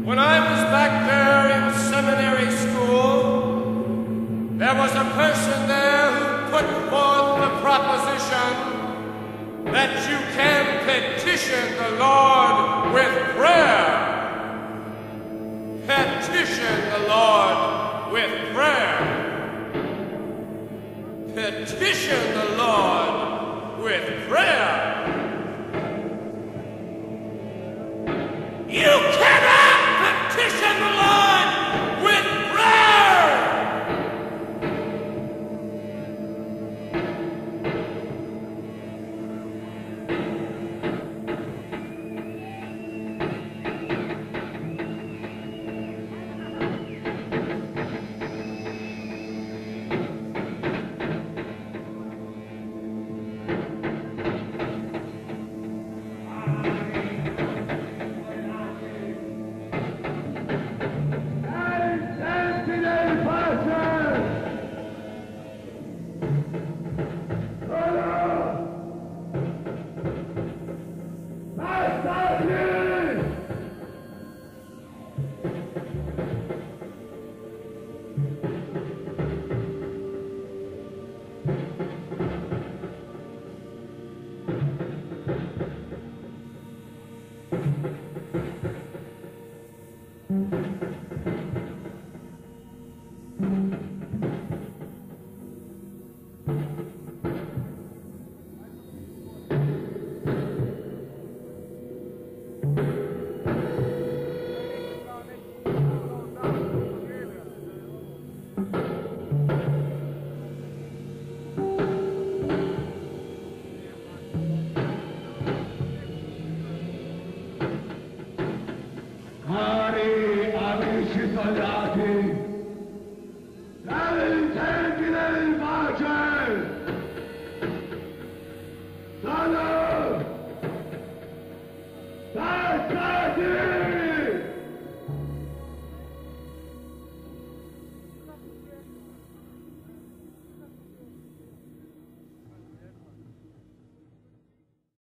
When I was back there in seminary school, there was a person there who put forth the proposition that you can petition the Lord with prayer. Petition the Lord with prayer. Petition the Lord with prayer. You cannot petition the Lord with prayer! Mari, amici italiani!